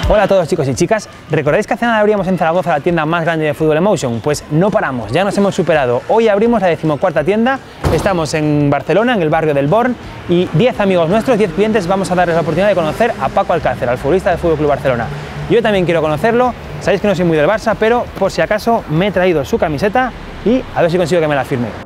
Hola a todos chicos y chicas, ¿recordáis que hace nada abríamos en Zaragoza la tienda más grande de Fútbol Emotion? Pues no paramos, ya nos hemos superado. Hoy abrimos la 14ª tienda, estamos en Barcelona, en el barrio del Born, y 10 amigos nuestros, 10 clientes, vamos a darles la oportunidad de conocer a Paco Alcácer, al futbolista del FC Barcelona. Yo también quiero conocerlo, sabéis que no soy muy del Barça, pero por si acaso me he traído su camiseta y a ver si consigo que me la firme.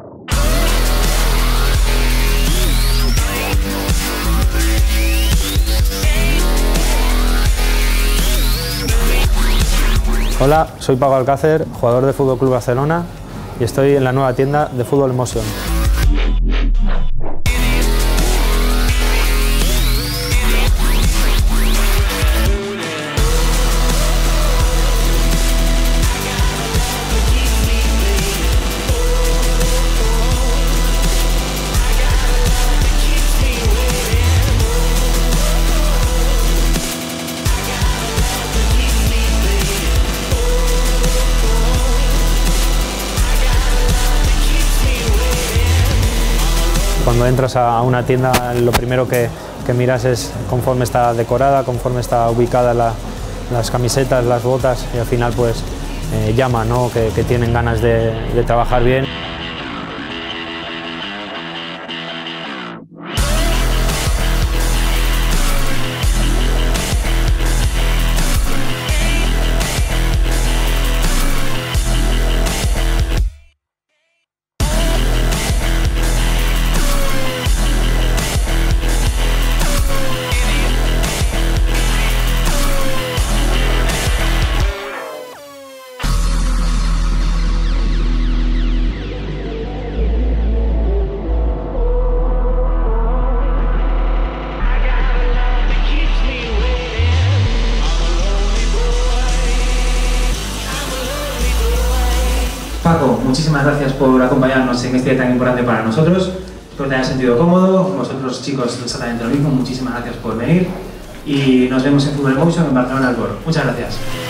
Hola, soy Paco Alcácer, jugador de FC Barcelona y estoy en la nueva tienda de Fútbol Emotion. Cuando entras a una tienda, lo primero que miras es conforme está decorada, conforme está ubicada las camisetas, las botas, y al final pues llama, ¿no? que tienen ganas de trabajar bien. Paco, muchísimas gracias por acompañarnos en este día tan importante para nosotros. Espero que te hayas sentido cómodo, vosotros chicos exactamente lo mismo, muchísimas gracias por venir y nos vemos en Fútbol Emotion en Barcelona al Born. Muchas gracias.